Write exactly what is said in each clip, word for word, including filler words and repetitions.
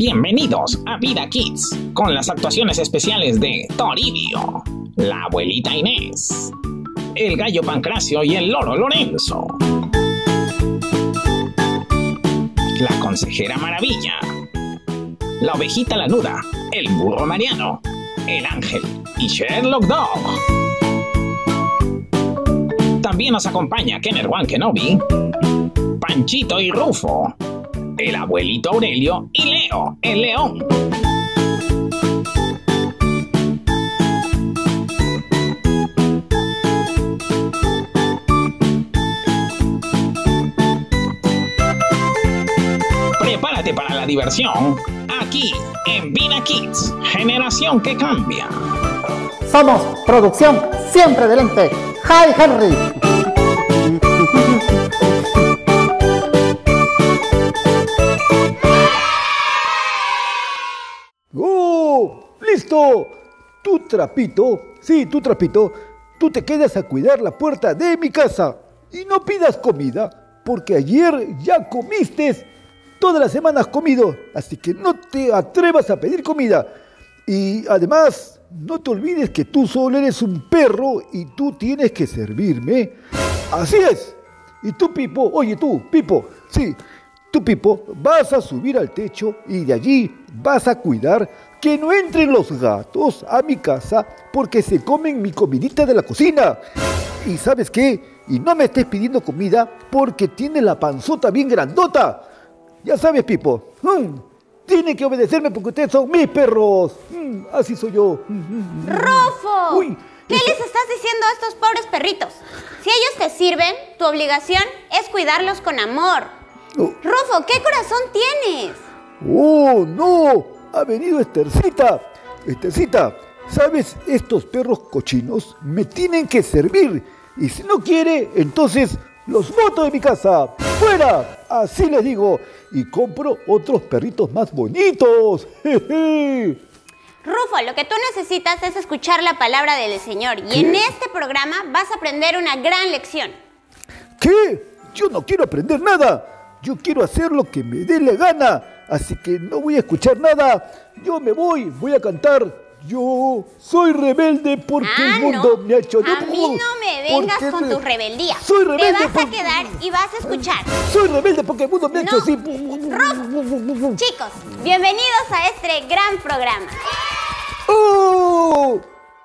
Bienvenidos a Vida Kids, con las actuaciones especiales de Toribio, la abuelita Inés, el gallo Pancracio y el loro Lorenzo, la consejera Maravilla, la ovejita Lanuda, el burro Mariano, el ángel y Sherlock Dog. También nos acompaña Kenner One Kenobi, Panchito y Rufo, el abuelito Aurelio y Leo, el león. Prepárate para la diversión, aquí en Vida Kids, generación que cambia. Somos producción siempre de lente. ¡Hi, Henry! ¡Oh! ¡Listo! Tu trapito, sí, tu trapito, tú te quedas a cuidar la puerta de mi casa. Y no pidas comida, porque ayer ya comiste. Todas las semanas has comido, así que no te atrevas a pedir comida. Y además, no te olvides que tú solo eres un perro y tú tienes que servirme. Así es. Y tú, Pipo, oye tú, Pipo, sí, tú, Pipo, vas a subir al techo y de allí vas a cuidar que no entren los gatos a mi casa porque se comen mi comidita de la cocina. ¿Y sabes qué? Y no me estés pidiendo comida porque tiene la panzota bien grandota. Ya sabes, Pipo, mm, tienen que obedecerme porque ustedes son mis perros. Mm, así soy yo. Mm, mm, ¡Rufo! Uy, ¿Qué eso... les estás diciendo a estos pobres perritos? Si ellos te sirven, tu obligación es cuidarlos con amor. Oh. Rufo, ¿qué corazón tienes? ¡Oh, no! Ha venido Estercita. Estercita, ¿sabes? Estos perros cochinos me tienen que servir. Y si no quiere, entonces los boto de mi casa. ¡Fuera! Así les digo. Y compro otros perritos más bonitos. ¡Jeje! Rufo, lo que tú necesitas es escuchar la palabra del Señor. Y ¿Qué? en este programa vas a aprender una gran lección. ¿Qué? Yo no quiero aprender nada. Yo quiero hacer lo que me dé la gana. Así que no voy a escuchar nada. Yo me voy, voy a cantar. Yo soy rebelde porque Ah, el mundo no. me ha hecho... A mí no me vengas porque con re- tu rebeldía. Soy rebelde Te vas a porque- quedar y vas a escuchar. Soy rebelde porque el mundo me ha hecho No. así. Chicos, bienvenidos a este gran programa. ¡Oh!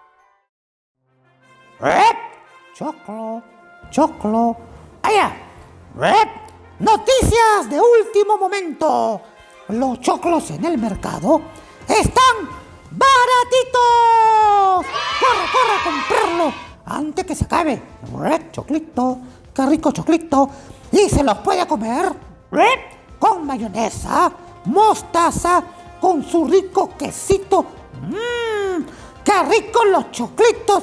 ¡Rep! Choclo, choclo. ¡Allá! ¡Rep! Noticias de último momento. Los choclos en el mercado están baratitos. ¡Corre, corre a comprarlo antes que se acabe! ¡Rep! Choclito, qué rico choclito. Y se los puede comer, ¡rep! Con mayonesa, mostaza, con su rico quesito. ¡Mmm! ¡Qué ricos los choclitos!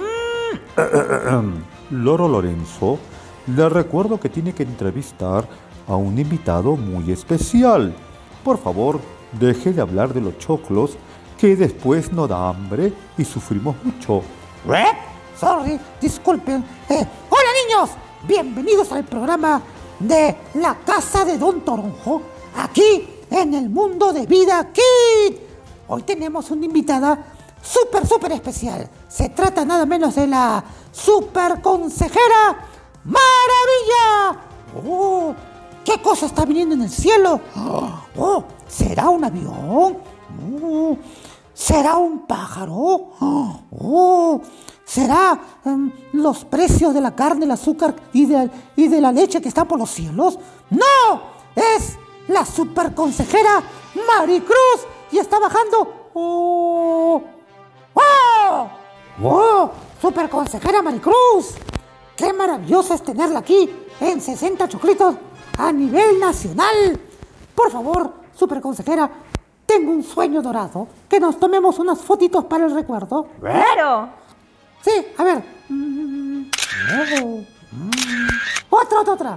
¡Mmm! Loro Lorenzo, le recuerdo que tiene que entrevistar a un invitado muy especial. Por favor, deje de hablar de los choclos, que después nos da hambre y sufrimos mucho. ¿Rep? Sorry, disculpen. Eh, hola niños, bienvenidos al programa de La Casa de Don Toronjo, aquí en el mundo de Vida Kids. Hoy tenemos una invitada súper, súper especial. Se trata nada menos de la super consejera Maravilla. ¡Oh! ¿Qué cosa está viniendo en el cielo? ¡Oh! ¿Será un avión? ¡Oh! ¿Será un pájaro? ¡Oh! ¿Será um, los precios de la carne, el azúcar y de, y de la leche que están por los cielos? ¡No! Es la super consejera Maricruz y está bajando. ¡Oh! ¡Oh! ¡Oh! ¡Super consejera Maricruz! ¡Qué maravilloso es tenerla aquí en sesenta choclitos a nivel nacional! Por favor, super consejera, tengo un sueño dorado. Que nos tomemos unas fotitos para el recuerdo. ¡Claro! Sí, a ver. Mm, luego. Mm. Otra, otra, otra.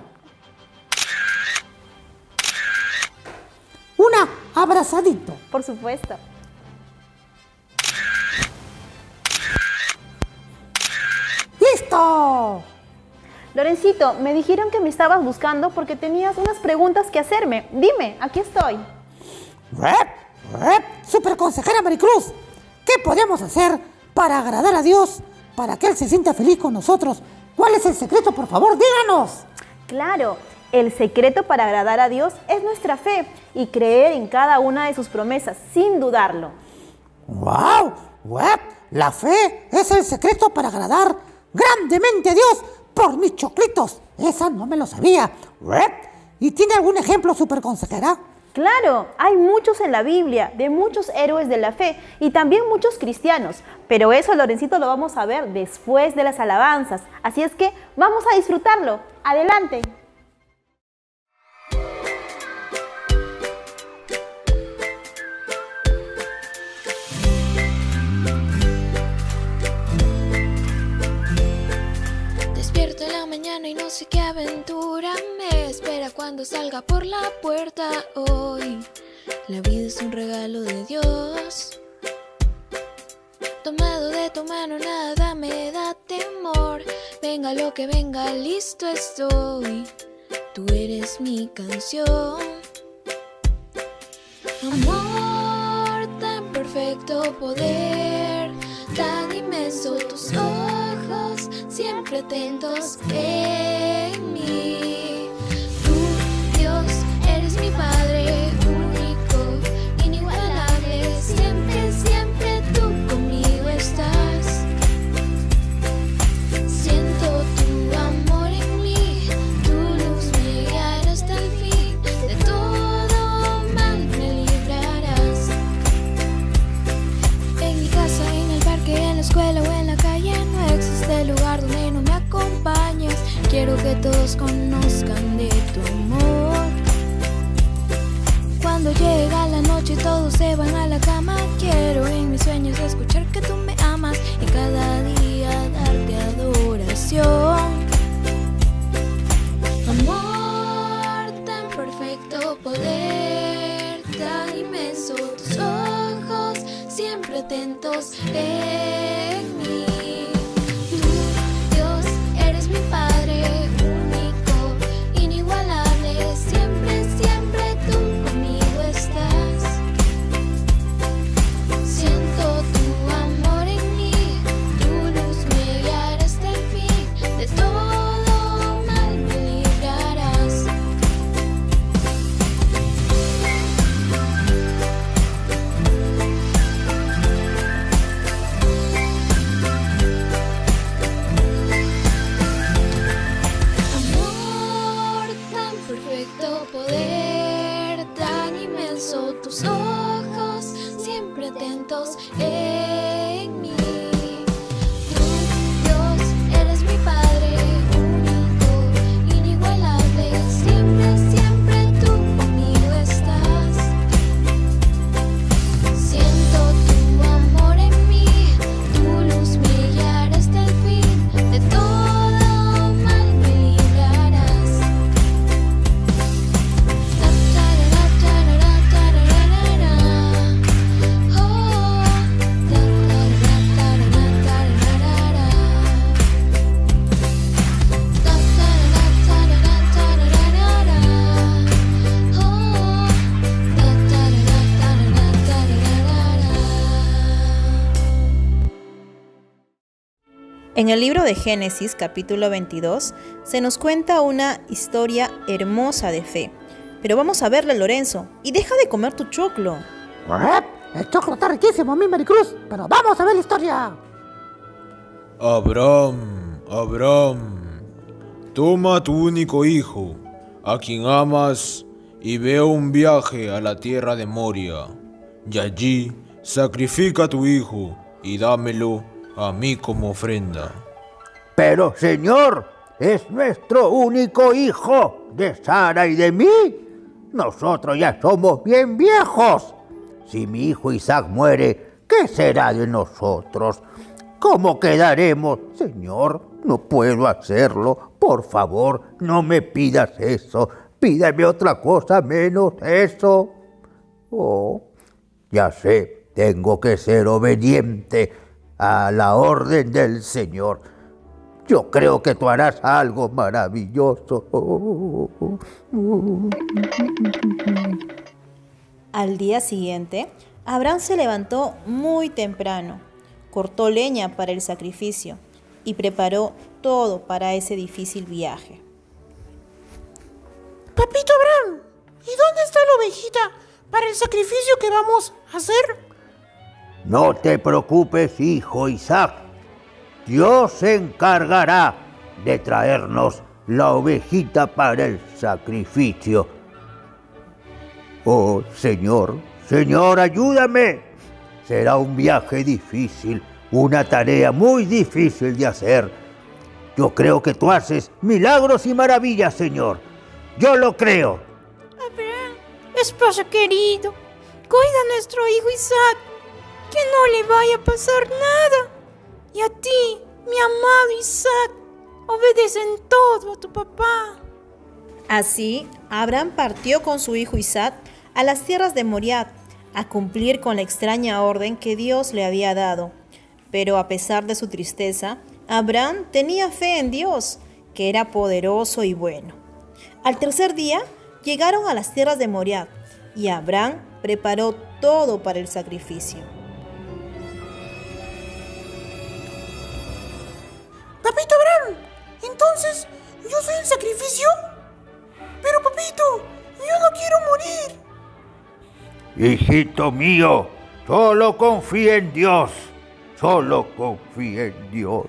Una abrazadito. Por supuesto. ¡Listo! Lorencito, me dijeron que me estabas buscando porque tenías unas preguntas que hacerme. Dime, aquí estoy. ¡Rep! ¡Rep! Super consejera Maricruz, ¿qué podemos hacer para agradar a Dios, para que Él se sienta feliz con nosotros? ¿Cuál es el secreto, por favor? ¡Díganos! Claro, el secreto para agradar a Dios es nuestra fe y creer en cada una de sus promesas, sin dudarlo. ¡Wow! ¡Web! La fe es el secreto para agradar grandemente a Dios por mis choclitos. Esa no me lo sabía. ¿Web? ¿Y tiene algún ejemplo, super consejera? Claro, hay muchos en la Biblia, de muchos héroes de la fe y también muchos cristianos. Pero eso, Lorencito, lo vamos a ver después de las alabanzas. Así es que vamos a disfrutarlo. ¡Adelante! Despierto en la mañana y no sé qué aventura me espera cuando salga por la puerta hoy. La vida es un regalo de Dios. Tomado de tu mano nada me da temor. Venga lo que venga, listo estoy. Tú eres mi canción. Amor tan perfecto, poder tan inmenso, tus ojos siempre atentos en mí. Tú, Dios, eres mi Padre único, inigualable. Siempre, siempre tú conmigo estás. Siento tu amor en mí, tu luz me guiará hasta el fin. De todo mal me librarás. En mi casa, en el parque, en la escuela o en la calle, no existe lugar donde no me acompañes. Quiero que todos conozcan de tu amor. Cuando llega la noche y todos se van a la cama, quiero en mis sueños escuchar que tú me amas y cada día darte adoración. Amor tan perfecto, poder tan inmenso, tus ojos siempre atentos en mí. Tú, Dios, eres mi Padre único, inigualable. Siempre, siempre tú conmigo estás. Siento tu amor en mí, tu luz me guiará hasta el fin. De todo mal me librarás. Amor tan perfecto, poder tan inmenso, tus ojos siempre atentos en mí. Tú, Dios, eres mi Padre único, inigualable. Siempre, siempre tú conmigo estás. Siento tu amor en mí, tu luz me guiará hasta el fin. De todo mal me librarás. Ta, tarara, tarara, tararara. Oh, ta, tarara, tarara, tararara. Ta, tarara, tarara, tararara. Oh, ta, tarara, tarara, tararara. En el libro de Génesis, capítulo veintidós, se nos cuenta una historia hermosa de fe. Pero vamos a verla, Lorenzo, y deja de comer tu choclo. ¡Rep! El choclo está riquísimo, mi Maricruz, pero vamos a ver la historia. Abraham, Abraham, toma a tu único hijo, a quien amas, y ve a un viaje a la tierra de Moria. Y allí sacrifica a tu hijo y dámelo a mí como ofrenda. Pero, señor, es nuestro único hijo, de Sara y de mí. Nosotros ya somos bien viejos. Si mi hijo Isaac muere, ¿qué será de nosotros? ¿Cómo quedaremos? Señor, no puedo hacerlo. Por favor, no me pidas eso. Pídame otra cosa menos eso. Oh, ya sé, tengo que ser obediente a la orden del Señor. Yo creo que tú harás algo maravilloso. Al día siguiente, Abraham se levantó muy temprano, cortó leña para el sacrificio y preparó todo para ese difícil viaje. Papito Abraham, ¿y dónde está la ovejita para el sacrificio que vamos a hacer? No te preocupes, hijo Isaac. Dios se encargará de traernos la ovejita para el sacrificio. Oh, Señor, Señor, ayúdame. Será un viaje difícil, una tarea muy difícil de hacer. Yo creo que tú haces milagros y maravillas, Señor. Yo lo creo. Abraham, esposo querido, cuida a nuestro hijo Isaac, que no le vaya a pasar nada. Y a ti, mi amado Isaac, obedece en todo a tu papá. Así, Abraham partió con su hijo Isaac a las tierras de Moriah a cumplir con la extraña orden que Dios le había dado. Pero a pesar de su tristeza, Abraham tenía fe en Dios, que era poderoso y bueno. Al tercer día, llegaron a las tierras de Moriah y Abraham preparó todo para el sacrificio. Papito Abraham, entonces, ¿yo soy el sacrificio? Pero papito, yo no quiero morir. Hijito mío, solo confía en Dios. Solo confía en Dios.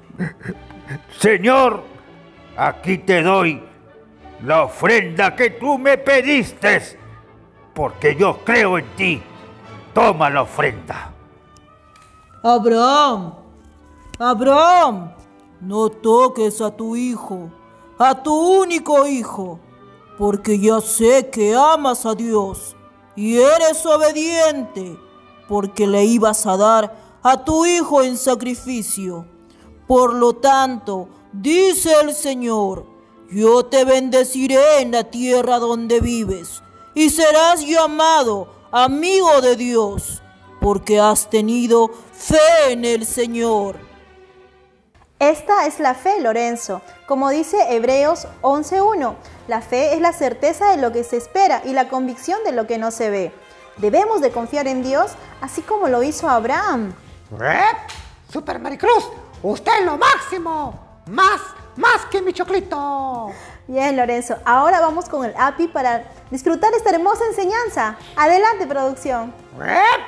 Señor, aquí te doy la ofrenda que tú me pediste, porque yo creo en ti. Toma la ofrenda. Abraham, Abraham, no toques a tu hijo, a tu único hijo, porque ya sé que amas a Dios y eres obediente, porque le ibas a dar a tu hijo en sacrificio. Por lo tanto, dice el Señor, yo te bendeciré en la tierra donde vives, y serás llamado amigo de Dios, porque has tenido fe en el Señor. Esta es la fe, Lorenzo. Como dice Hebreos once uno, la fe es la certeza de lo que se espera y la convicción de lo que no se ve. Debemos de confiar en Dios, así como lo hizo Abraham. ¡Rep! ¡Super Maricruz! ¡Usted es lo máximo! ¡Más, más que mi choclito! Bien, Lorenzo. Ahora vamos con el A P I para disfrutar esta hermosa enseñanza. Adelante, producción. ¡Rep!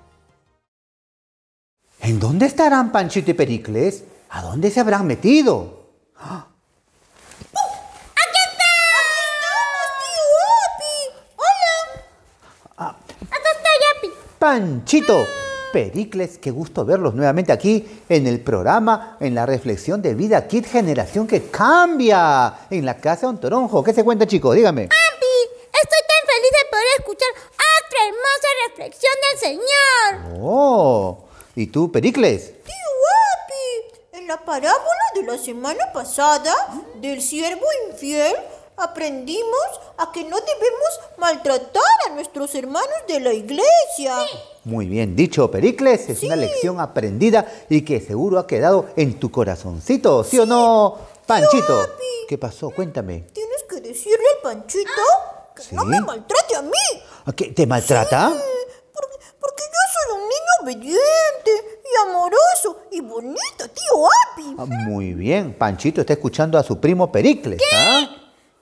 ¿En dónde estarán Panchito y Pericles? ¿A dónde se habrán metido? ¡Ah! ¡Aquí estamos, tío Api! ¡Hola! Ah, ¡Acá está Yapi! Panchito, Pericles, qué gusto verlos nuevamente aquí en el programa, en la reflexión de Vida Kids Generación que Cambia, en la casa de Don Toronjo. ¿Qué se cuenta, chicos? Dígame. Api, estoy tan feliz de poder escuchar otra hermosa reflexión del Señor. Oh, ¿y tú, Pericles? Tío Api, en la parábola de la semana pasada del siervo infiel, aprendimos a que no debemos maltratar a nuestros hermanos de la iglesia. Sí. Muy bien dicho, Pericles. Es sí. una lección aprendida y que seguro ha quedado en tu corazoncito, ¿sí, sí o no, Panchito? Sí, ¿qué pasó? Cuéntame. Tienes que decirle al Panchito que ¿Sí? no me maltrate a mí. ¿Qué, ¿Te maltrata? Sí, porque, porque yo soy un niño obediente y amoroso y bonito, tío Api. Ah, muy bien, Panchito está escuchando a su primo Pericles. ¿Qué? ¿Ah?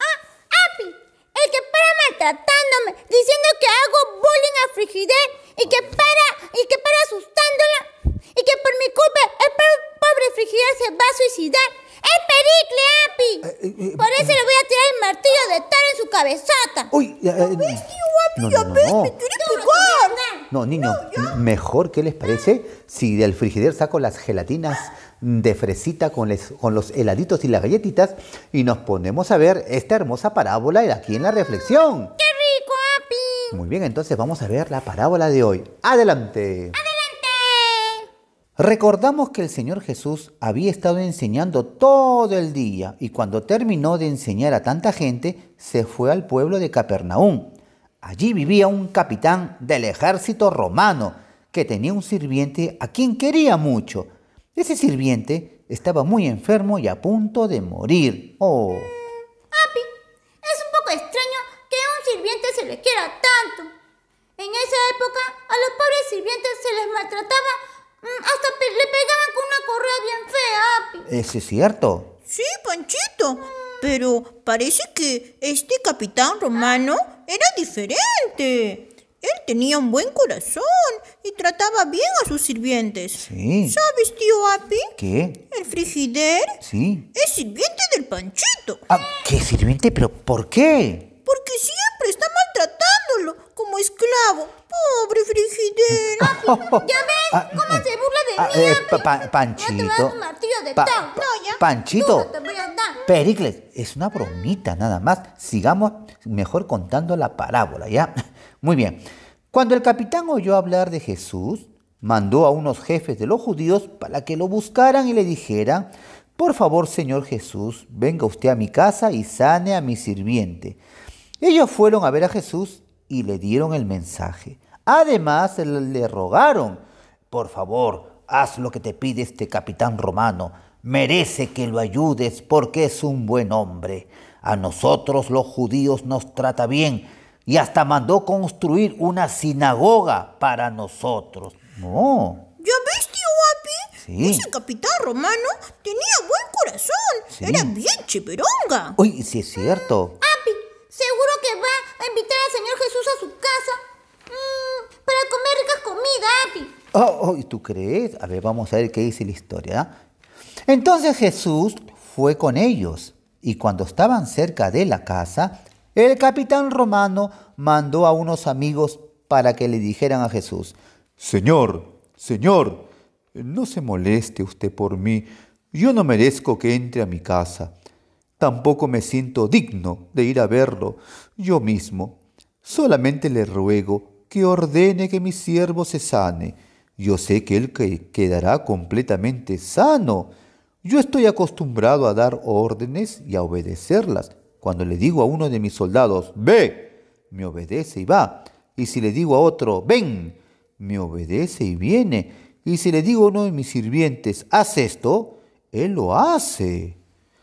Tratándome, diciendo que hago bullying a Frigidaire y que para, y que para asustándola y que por mi culpa el pobre Frigidaire se va a suicidar. ¡Es Pericle, Api! Eh, eh, por eso eh, le voy a tirar el martillo de Thor en su cabezota. Uy, eh, ¿Ya ves, tío Api? No, ¿Ya no, ves? no. ¡Me quiere pegar! No, niño, no, mejor, ¿qué les parece si del Frigidaire saco las gelatinas de fresita con, les, con los heladitos y las galletitas y nos ponemos a ver esta hermosa parábola aquí en la reflexión? ¡Qué rico, Api! Muy bien, entonces vamos a ver la parábola de hoy. ¡Adelante! ¡Adelante! Recordamos que el Señor Jesús había estado enseñando todo el día y cuando terminó de enseñar a tanta gente, se fue al pueblo de Capernaum. Allí vivía un capitán del ejército romano que tenía un sirviente a quien quería mucho. Ese sirviente estaba muy enfermo y a punto de morir. Oh. Api, es un poco extraño que a un sirviente se le quiera tanto. maltrataba, mm, hasta pe- le pegaban con una correa bien fea, Api. ¿Eso es cierto? Sí, Panchito, pero parece que este capitán romano era diferente. Él tenía un buen corazón y trataba bien a sus sirvientes. Sí. ¿Sabes, tío Api? ¿Qué? El Frigider Sí. es sirviente del Panchito. Ah, ¿qué sirviente? ¿Pero por qué? Porque siempre está maltratándolo como esclavo. Pobre Frigider. Papi, ¿ya ves Ah, cómo se burla de Ah, mí, eh, Api? pa- pa- Ya te voy a Panchito. dar un martillo de Pa- Tao. pa- No, ya. Panchito. Duro te voy a dar. Pericles, es una bromita nada más. Sigamos mejor contando la parábola, ¿ya? Muy bien. Cuando el capitán oyó hablar de Jesús, mandó a unos jefes de los judíos para que lo buscaran y le dijeran: por favor, Señor Jesús, venga usted a mi casa y sane a mi sirviente. Ellos fueron a ver a Jesús y le dieron el mensaje. Además, le, le rogaron: por favor, haz lo que te pide este capitán romano. Merece que lo ayudes porque es un buen hombre. A nosotros los judíos nos trata bien y hasta mandó construir una sinagoga para nosotros. No. ¿Ya ves, tío Api? Sí. Ese capitán romano tenía buen corazón. Sí. Era bien cheperonga. Uy, sí es cierto. Api, seguro que va a invitar al Señor Jesús a su casa mm, para comer ricas comidas, Api. Oh, oh, ¿y tú crees? A ver, vamos a ver qué dice la historia. ¿eh? Entonces Jesús fue con ellos, y cuando estaban cerca de la casa, el capitán romano mandó a unos amigos para que le dijeran a Jesús: Señor, Señor, no se moleste usted por mí. Yo no merezco que entre a mi casa. Tampoco me siento digno de ir a verlo yo mismo. Solamente le ruego que ordene que mi siervo se sane. Yo sé que él que quedará completamente sano. Yo estoy acostumbrado a dar órdenes y a obedecerlas. Cuando le digo a uno de mis soldados: ve, me obedece y va. Y si le digo a otro: ven, me obedece y viene. Y si le digo a uno de mis sirvientes: haz esto, él lo hace.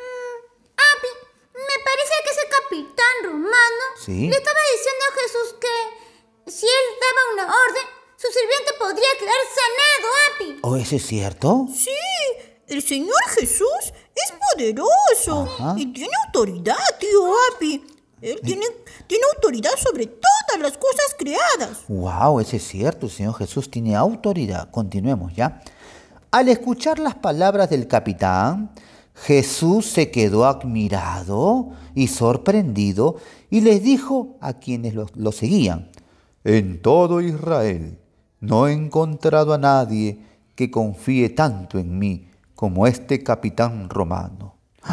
Api, me parece que ese capitán romano Sí. le estaba diciendo a Jesús que si él daba una orden, su sirviente podría quedar sanado, Api. ¿Oh, eso es cierto? Sí, el Señor Jesús es poderoso. Ajá. Y tiene autoridad, tío Api. Él tiene, tiene autoridad sobre todas las cosas creadas. Wow, eso es cierto, el Señor Jesús tiene autoridad. Continuemos ya. Al escuchar las palabras del capitán, Jesús se quedó admirado y sorprendido y les dijo a quienes lo, lo seguían: En todo Israel no he encontrado a nadie que confíe tanto en mí como este capitán romano.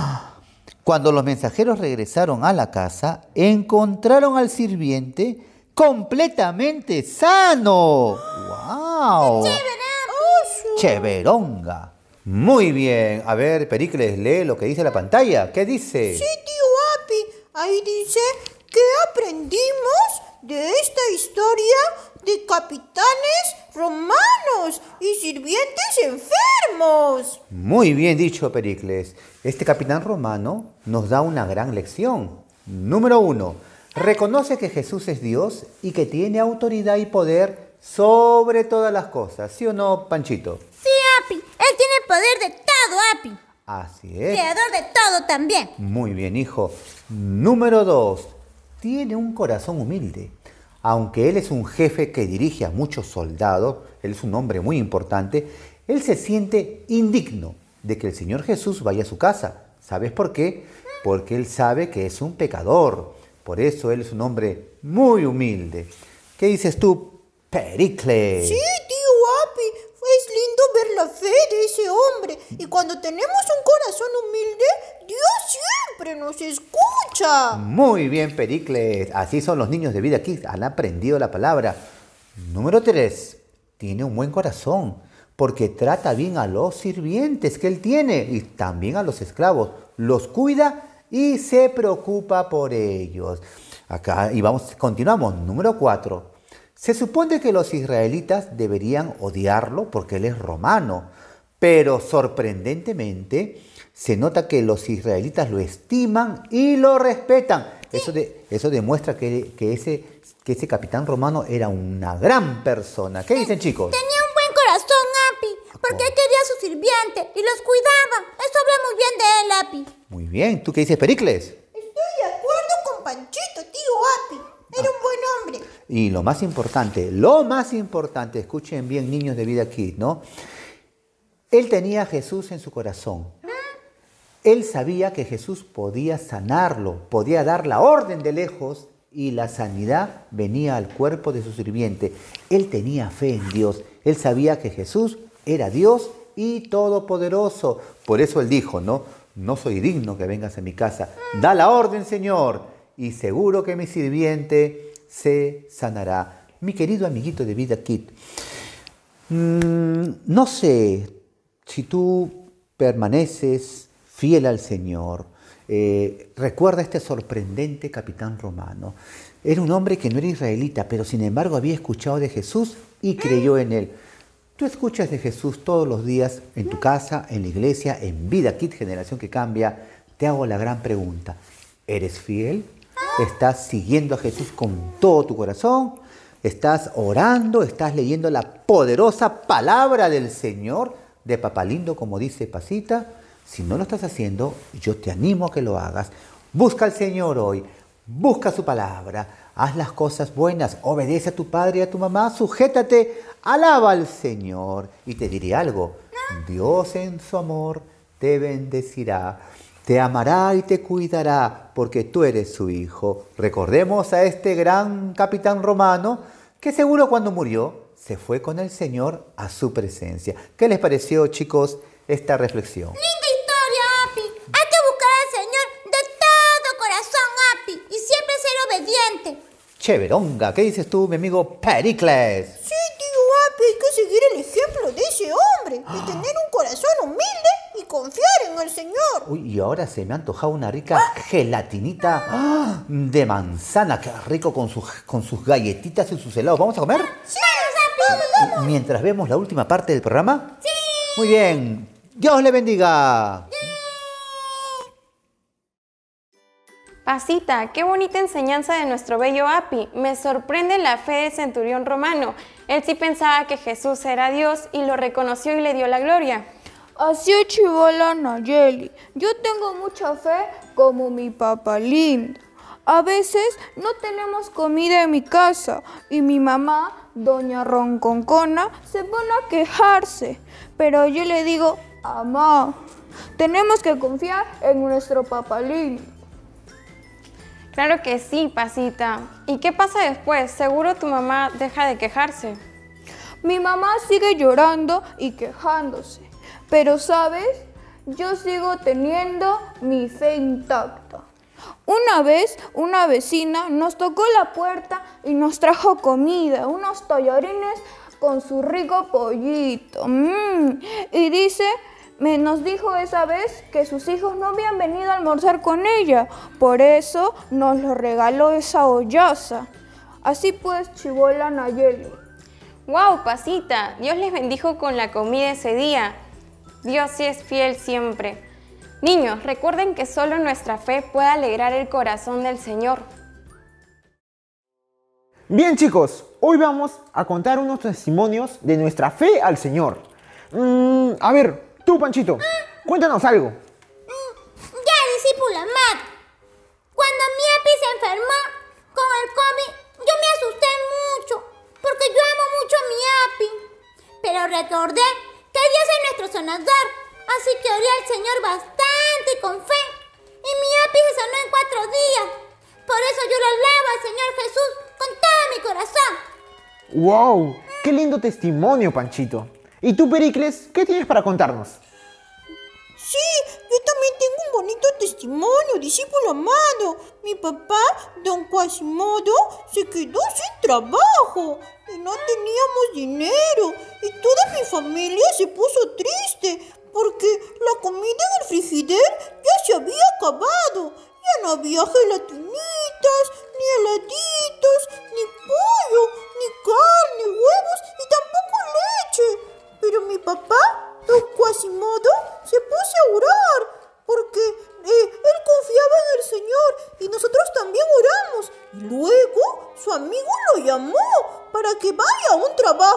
Cuando los mensajeros regresaron a la casa, encontraron al sirviente completamente sano. ¡Wow! ¡Cheveronga! Muy bien. A ver, Pericles, lee lo que dice la pantalla. ¿Qué dice? Sí, tío Api. Ahí dice que aprendimos de esta historia de capitanes romanos y sirvientes enfermos. Muy bien dicho, Pericles. Este capitán romano nos da una gran lección. Número uno, reconoce que Jesús es Dios y que tiene autoridad y poder sobre todas las cosas. ¿Sí o no, Panchito? Sí, Api, él tiene poder de todo, Api. Así es. Creador de todo también. Muy bien, hijo. Número dos, tiene un corazón humilde. Aunque él es un jefe que dirige a muchos soldados, él es un hombre muy importante, él se siente indigno de que el Señor Jesús vaya a su casa. ¿Sabes por qué? Porque él sabe que es un pecador. Por eso él es un hombre muy humilde. ¿Qué dices tú, Pericles? Sí, tío Api. Es lindo ver la fe de ese hombre. Y cuando tenemos un corazón humilde, Dios siempre nos escucha. Muy bien, Pericles. Así son los niños de Vida Kids. Han aprendido la palabra. Número tres. Tiene un buen corazón porque trata bien a los sirvientes que él tiene y también a los esclavos. Los cuida y se preocupa por ellos. Acá, y vamos, continuamos. Número cuatro. Se supone que los israelitas deberían odiarlo porque él es romano, pero sorprendentemente se nota que los israelitas lo estiman y lo respetan. Eso, de, eso demuestra que, que, ese, que ese capitán romano era una gran persona. ¿Qué dicen, chicos? Tenía un buen porque él quería a su sirviente y los cuidaba. Eso habla muy bien de él, Api. Muy bien, ¿tú qué dices, Pericles? Estoy de acuerdo con Panchito, tío Api. Era un buen hombre. Y lo más importante, lo más importante, escuchen bien, niños de Vida Kids, ¿no? Él tenía a Jesús en su corazón. Él sabía que Jesús podía sanarlo, podía dar la orden de lejos y la sanidad venía al cuerpo de su sirviente. Él tenía fe en Dios. Él sabía que Jesús era Dios y todopoderoso. Por eso él dijo, ¿no? No soy digno que vengas a mi casa. Da la orden, Señor, y seguro que mi sirviente se sanará. Mi querido amiguito de Vida Kids, mmm, no sé si tú permaneces fiel al Señor. Eh, recuerda este sorprendente capitán romano. Era un hombre que no era israelita, pero sin embargo había escuchado de Jesús y creyó en él. Tú escuchas de Jesús todos los días en tu casa, en la iglesia, en Vida Kids, Generación que Cambia. Te hago la gran pregunta. ¿Eres fiel? ¿Estás siguiendo a Jesús con todo tu corazón? ¿Estás orando? ¿Estás leyendo la poderosa palabra del Señor de Papá Lindo, como dice Pasita? Si no lo estás haciendo, yo te animo a que lo hagas. Busca al Señor hoy, busca su palabra, haz las cosas buenas, obedece a tu padre y a tu mamá, sujétate, alaba al Señor. Y te diré algo, Dios en su amor te bendecirá, te amará y te cuidará, porque tú eres su hijo. Recordemos a este gran capitán romano, que seguro cuando murió, se fue con el Señor a su presencia. ¿Qué les pareció, chicos, esta reflexión? ¡Linda historia, Api! Hay que buscar al Señor de todo corazón, Api, y siempre ser obediente. Chéveronga, ¿qué dices tú, mi amigo Pericles? Sí, tío Api, hay que seguir el ejemplo de ese hombre, de tener un corazón humilde y confiar en el Señor. Uy, y ahora se me ha antojado una rica gelatinita ¡ah! de manzana. Qué rico con sus, con sus galletitas y sus helados. ¿Vamos a comer? ¡Sí! ¡Vamos, vamos, vamos! Mientras vemos la última parte del programa. ¡Sí! Muy bien. Dios le bendiga. Pasita, qué bonita enseñanza de nuestro bello Api. Me sorprende la fe del centurión romano. Él sí pensaba que Jesús era Dios y lo reconoció y le dio la gloria. Así es, chivola Nayeli. Yo tengo mucha fe como mi papá lindo. A veces no tenemos comida en mi casa y mi mamá, doña Ronconcona, se pone a quejarse. Pero yo le digo, mamá, tenemos que confiar en nuestro papá lindo. Claro que sí, Pasita. ¿Y qué pasa después? Seguro tu mamá deja de quejarse. Mi mamá sigue llorando y quejándose. Pero, ¿sabes? Yo sigo teniendo mi fe intacta. Una vez, una vecina nos tocó la puerta y nos trajo comida, unos tallarines con su rico pollito. Mm. Y dice, me nos dijo esa vez que sus hijos no habían venido a almorzar con ella. Por eso nos lo regaló esa hollaza. Así pues, chivola Nayeli. ¡Wow, Pasita! Dios les bendijo con la comida ese día. Dios sí es fiel siempre. Niños, recuerden que solo nuestra fe puede alegrar el corazón del Señor. Bien, chicos, hoy vamos a contar unos testimonios de nuestra fe al Señor. Mm, a ver, tú, Panchito, cuéntanos algo. Ya, discípula amada. Cuando mi Api se enfermó con el COVID, yo me asusté mucho, porque yo amo mucho a mi Api. Pero recordé que Dios es nuestro sanador, así que oré al Señor bastante y con fe. Y mi Api se sanó en cuatro días. Por eso yo lo alabo al Señor Jesús con todo mi corazón. ¡Wow! ¡Qué lindo testimonio, Panchito! ¿Y tú, Pericles, qué tienes para contarnos? Sí, yo también tengo un bonito testimonio, discípulo amado. Mi papá, don Quasimodo, se quedó sin trabajo y no teníamos dinero. Y toda mi familia se puso triste porque la comida en el frigider ya se había acabado. Ya no había gelatinitas, ni heladitos, ni pollo, ni carne, huevos y tampoco leche. Pero mi papá, don Quasimodo, se puso a orar porque eh, él confiaba en el Señor y nosotros también oramos. Y luego su amigo lo llamó para que vaya a un trabajo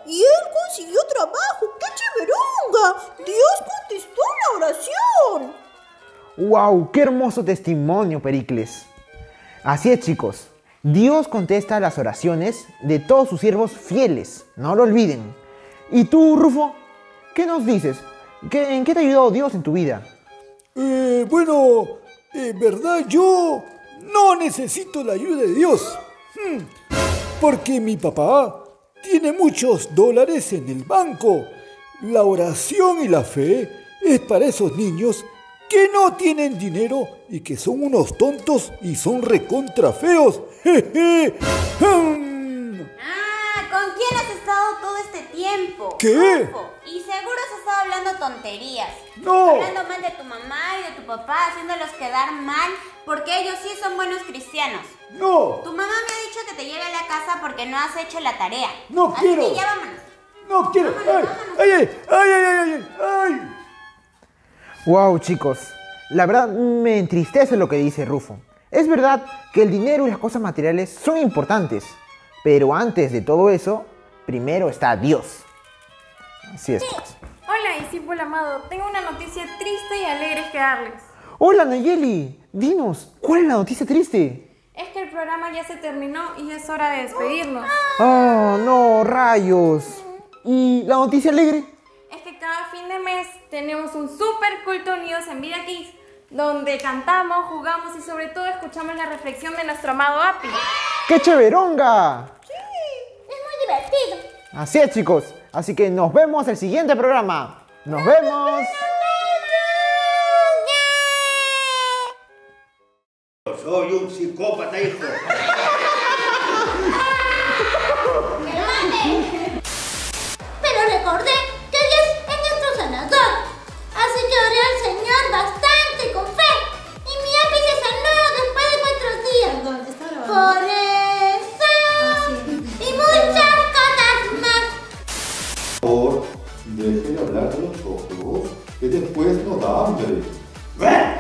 y él consiguió trabajo. ¡Qué chéveronga! Dios contestó la oración. ¡Wow! ¡Qué hermoso testimonio, Pericles! Así es, chicos. Dios contesta las oraciones de todos sus siervos fieles. No lo olviden. ¿Y tú, Rufo? ¿Qué nos dices? ¿Qué, ¿En qué te ha ayudado Dios en tu vida? Eh, bueno, en verdad yo no necesito la ayuda de Dios. Hmm, porque mi papá tiene muchos dólares en el banco. La oración y la fe es para esos niños que no tienen dinero y que son unos tontos y son recontra feos. Ah, ¿con quién has estado todo este tiempo? ¿Qué? Rufo? Y seguro has estado hablando tonterías. No. Hablando mal de tu mamá y de tu papá, haciéndolos quedar mal porque ellos sí son buenos cristianos. No. Tu mamá me ha dicho que te lleve a la casa porque no has hecho la tarea. No Así quiero. que ya vámonos. No quiero. Vámonos, Ay, ay, ay, ay, ay, ay, ay. Wow, chicos, la verdad me entristece lo que dice Rufo. Es verdad que el dinero y las cosas materiales son importantes, pero antes de todo eso, primero está Dios. Así es, chicos. Hola, discípulo amado. Tengo una noticia triste y alegre que darles. Hola, Nayeli. Dinos, ¿cuál es la noticia triste? Es que el programa ya se terminó y es hora de despedirnos. Oh, no, rayos. ¿Y la noticia alegre? Es que cada fin de mes tenemos un super culto unidos en Vida Kids, donde cantamos, jugamos y sobre todo escuchamos la reflexión de nuestro amado Api. ¡Qué chéveronga! Sí, es muy divertido. Así es, chicos. Así que nos vemos en el siguiente programa. ¡Nos vemos! Soy un psicópata, hijo. Pero recordé que Dios es nuestro sanador. Así que oré al Señor bastante con fe. Y mi Api se sanó después de cuatro días. Por eso. Y muchas cosas más. Por favor, deje de hablar de los choclos, que después nos da hambre. ¿Eh?